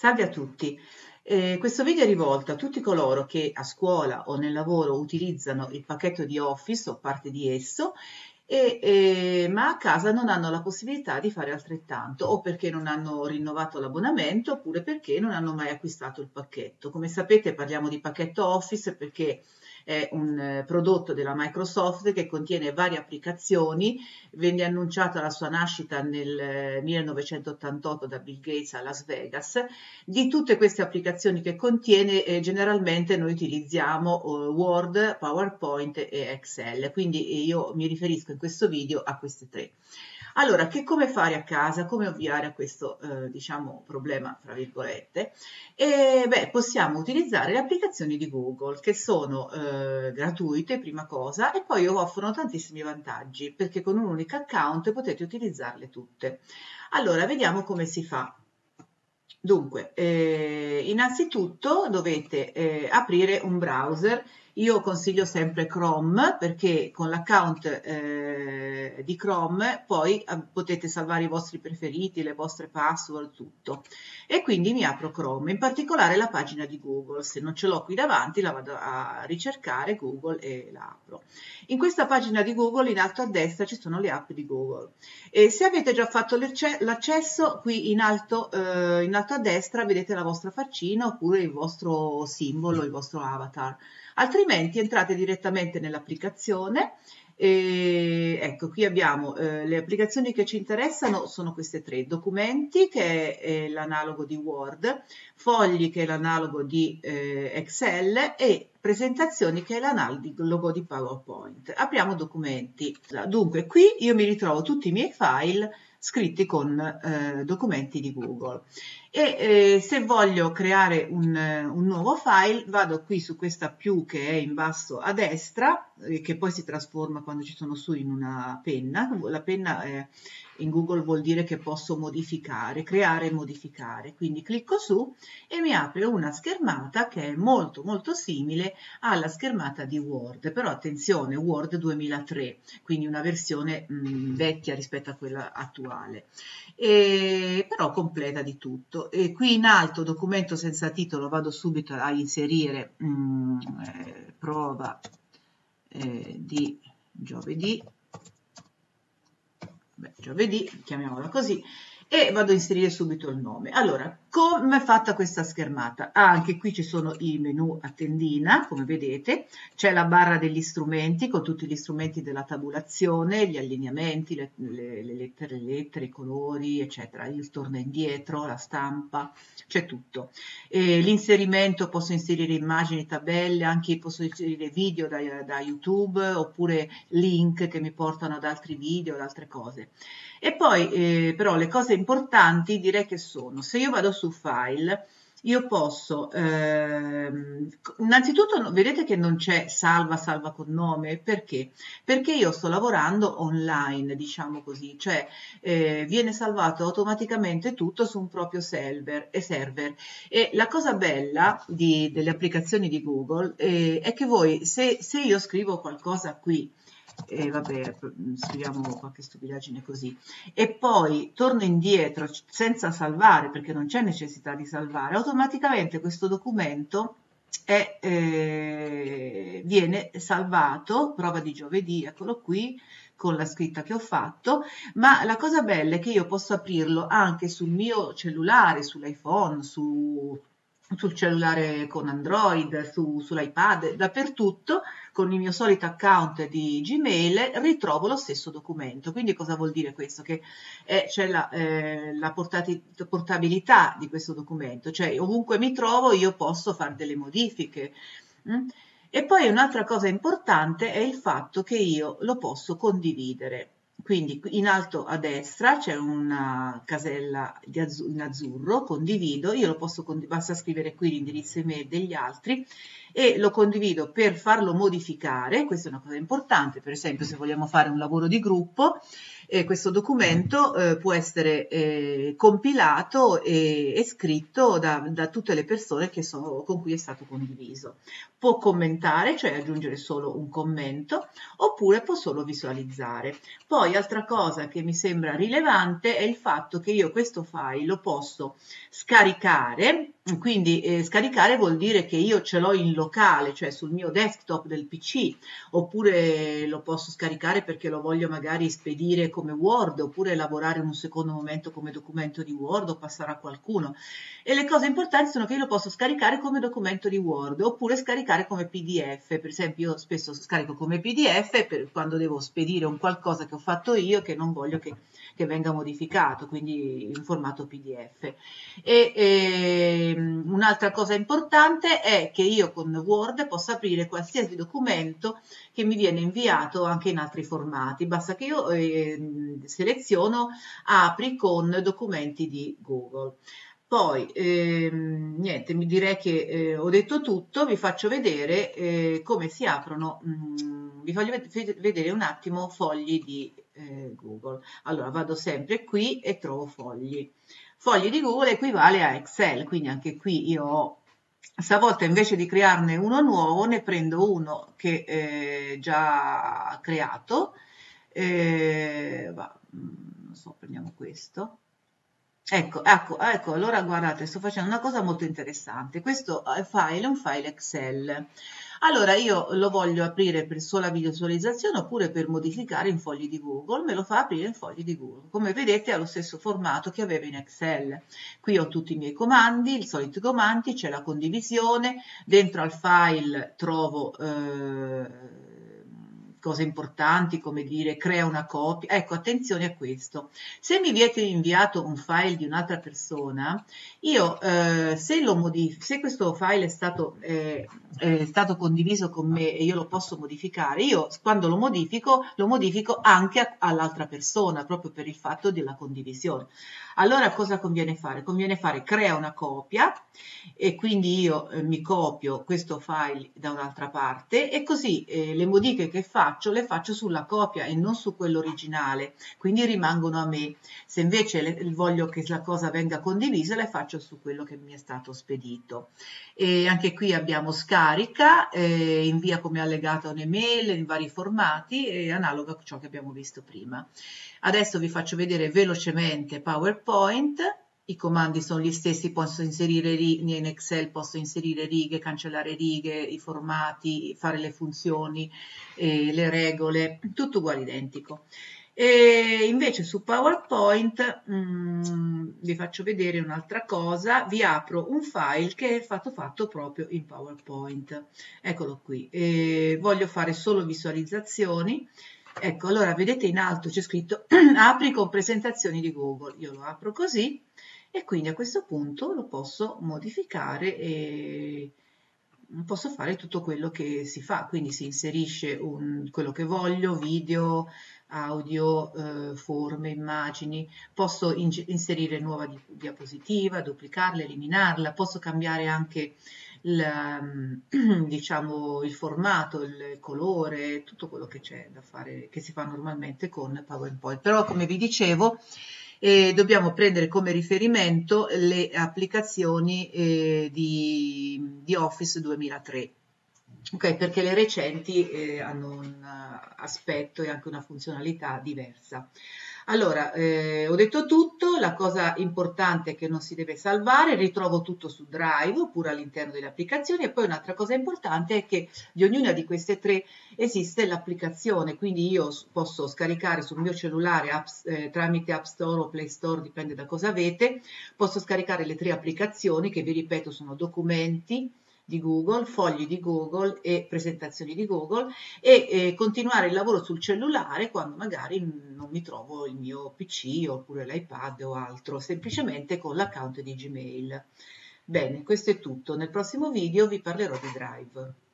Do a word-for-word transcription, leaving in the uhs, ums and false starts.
Salve a tutti. Eh, questo video è rivolto a tutti coloro che a scuola o nel lavoro utilizzano il pacchetto di Office o parte di esso, e, eh, ma a casa non hanno la possibilità di fare altrettanto, o perché non hanno rinnovato l'abbonamento, oppure perché non hanno mai acquistato il pacchetto. Come sapete, parliamo di pacchetto Office perché è un eh, prodotto della Microsoft che contiene varie applicazioni. Venne annunciata la sua nascita nel eh, millenovecentottantotto da Bill Gates a Las Vegas. Di tutte queste applicazioni che contiene, eh, generalmente noi utilizziamo eh, Word, PowerPoint e Excel, quindi io mi riferisco in questo video a queste tre. Allora, che come fare a casa, come ovviare a questo, eh, diciamo, problema, fra virgolette? E, beh, possiamo utilizzare le applicazioni di Google, che sono eh, gratuite, prima cosa, e poi offrono tantissimi vantaggi, perché con un unico account potete utilizzarle tutte. Allora, vediamo come si fa. Dunque, eh, innanzitutto dovete eh, aprire un browser. Io consiglio sempre Chrome perché con l'account eh, di Chrome poi eh, potete salvare i vostri preferiti, le vostre password, tutto. E quindi mi apro Chrome, in particolare la pagina di Google. Se non ce l'ho qui davanti la vado a ricercare Google e la apro. In questa pagina di Google in alto a destra ci sono le app di Google. E se avete già fatto l'accesso, qui in alto, eh, in alto a destra vedete la vostra faccina oppure il vostro simbolo, il vostro avatar. Altrimenti entrate direttamente nell'applicazione. E ecco, qui abbiamo eh, le applicazioni che ci interessano, sono queste tre: documenti, che è l'analogo di Word, fogli, che è l'analogo di eh, Excel, e presentazioni, che è l'analogo di PowerPoint. Apriamo documenti. Dunque, qui io mi ritrovo tutti i miei file scritti con eh, documenti di Google, e eh, se voglio creare un, un nuovo file vado qui su questa più che è in basso a destra, eh, che poi si trasforma quando ci sono su in una penna. La penna eh, in Google vuol dire che posso modificare, creare e modificare, quindi clicco su e mi apre una schermata che è molto molto simile alla schermata di Word, però attenzione, Word duemilatré, quindi una versione mh, vecchia rispetto a quella attuale, e, però completa di tutto. E qui in alto, documento senza titolo, vado subito a inserire mh, eh, prova eh, di giovedì, Beh, giovedì, chiamiamola così, e vado a inserire subito il nome. Allora, come è fatta questa schermata? Ah, anche qui ci sono i menu a tendina, come vedete, c'è la barra degli strumenti con tutti gli strumenti della tabulazione, gli allineamenti, le, le, le lettere, le lettere, i colori, eccetera, il torna indietro, la stampa, c'è tutto. L'inserimento, posso inserire immagini, tabelle, anche posso inserire video da, da YouTube, oppure link che mi portano ad altri video, ad altre cose. E poi eh, però le cose importanti direi che sono: se io vado su file, io posso ehm, innanzitutto vedete che non c'è salva salva con nome. Perché? Perché io sto lavorando online, diciamo così, cioè eh, viene salvato automaticamente tutto su un proprio server e server. E la cosa bella di, delle applicazioni di Google eh, è che voi, se, se io scrivo qualcosa qui, e vabbè, scriviamo qualche stupidaggine così, e poi torno indietro senza salvare, perché non c'è necessità di salvare, automaticamente questo documento è, eh, viene salvato, prova di giovedì, eccolo qui, con la scritta che ho fatto. Ma la cosa bella è che io posso aprirlo anche sul mio cellulare, sull'iPhone, su sul cellulare con Android, su, sull'iPad, dappertutto. Con il mio solito account di Gmail ritrovo lo stesso documento. Quindi cosa vuol dire questo? Che eh, c'è la, eh, la portabilità di questo documento, cioè ovunque mi trovo io posso fare delle modifiche. Mm? E poi un'altra cosa importante è il fatto che io lo posso condividere. Quindi in alto a destra c'è una casella di azz- in azzurro, condivido, io lo posso condividere, basta scrivere qui l'indirizzo email degli altri, e lo condivido per farlo modificare. Questa è una cosa importante, per esempio se vogliamo fare un lavoro di gruppo, E questo documento eh, può essere eh, compilato e, e scritto da, da tutte le persone che sono, con cui è stato condiviso. Può commentare, cioè aggiungere solo un commento, oppure può solo visualizzare. Poi altra cosa che mi sembra rilevante è il fatto che io questo file lo posso scaricare, quindi eh, scaricare vuol dire che io ce l'ho in locale, cioè sul mio desktop del P C, oppure lo posso scaricare perché lo voglio magari spedire come Word, oppure lavorare in un secondo momento come documento di Word o passare a qualcuno. E le cose importanti sono che io lo posso scaricare come documento di Word, oppure scaricare come P D F. Per esempio io spesso scarico come P D F per quando devo spedire un qualcosa che ho fatto io che non voglio che, che venga modificato, quindi in formato P D F. E, e un'altra cosa importante è che io con Word posso aprire qualsiasi documento che mi viene inviato anche in altri formati, basta che io eh, seleziono apri con documenti di Google. Poi ehm, niente, mi direi che eh, ho detto tutto, vi faccio vedere eh, come si aprono, mh, vi voglio vedere un attimo fogli di eh, Google. Allora vado sempre qui e trovo fogli. Fogli di Google equivale a Excel, quindi anche qui io ho, stavolta invece di crearne uno nuovo, ne prendo uno che è già creato, eh, va, non so, prendiamo questo. Ecco, ecco, ecco, allora guardate, sto facendo una cosa molto interessante. Questo file è un file Excel. Allora io lo voglio aprire per sola visualizzazione oppure per modificare in fogli di Google, me lo fa aprire in fogli di Google. Come vedete ha lo stesso formato che aveva in Excel. Qui ho tutti i miei comandi, i soliti comandi, c'è la condivisione, dentro al file trovo eh, cose importanti come dire crea una copia. Ecco, attenzione a questo. Se mi viene inviato un file di un'altra persona, io eh, se lo modifico, se questo file è stato, eh, è stato condiviso con me e io lo posso modificare, io quando lo modifico, lo modifico anche all'altra persona, proprio per il fatto della condivisione. Allora cosa conviene fare? Conviene fare crea una copia e quindi io eh, mi copio questo file da un'altra parte e così eh, le modifiche che faccio le faccio sulla copia e non su quello originale, quindi rimangono a me. Se invece le, voglio che la cosa venga condivisa le faccio su quello che mi è stato spedito. E anche qui abbiamo scarica, eh, invia come allegato un'email in vari formati e analoga a ciò che abbiamo visto prima. Adesso vi faccio vedere velocemente PowerPoint. I comandi sono gli stessi, posso inserire righe in Excel, posso inserire righe, cancellare righe, i formati, fare le funzioni, eh, le regole, tutto uguale identico. E invece su PowerPoint mh, vi faccio vedere un'altra cosa, vi apro un file che è stato fatto proprio in PowerPoint. Eccolo qui, e voglio fare solo visualizzazioni. Ecco, allora vedete in alto c'è scritto apri con presentazioni di Google. Io lo apro così e quindi a questo punto lo posso modificare e posso fare tutto quello che si fa. Quindi si inserisce un, quello che voglio, video, audio, eh, forme, immagini. Posso in, inserire nuova di, diapositiva, duplicarla, eliminarla. Posso cambiare anche il, diciamo, il formato, il colore, tutto quello che c'è da fare, che si fa normalmente con PowerPoint. Però come vi dicevo, eh, dobbiamo prendere come riferimento le applicazioni eh, di, di Office duemilatré. Ok, perché le recenti eh, hanno un aspetto e anche una funzionalità diversa. Allora, eh, ho detto tutto, la cosa importante è che non si deve salvare, ritrovo tutto su Drive oppure all'interno delle applicazioni e poi un'altra cosa importante è che di ognuna di queste tre esiste l'applicazione, quindi io posso scaricare sul mio cellulare apps, eh, tramite App Store o Play Store, dipende da cosa avete, posso scaricare le tre applicazioni che vi ripeto sono documenti di Google, fogli di Google e presentazioni di Google e eh, continuare il lavoro sul cellulare quando magari non mi trovo il mio P C oppure l'iPad o altro, semplicemente con l'account di Gmail. Bene, questo è tutto. Nel prossimo video vi parlerò di Drive.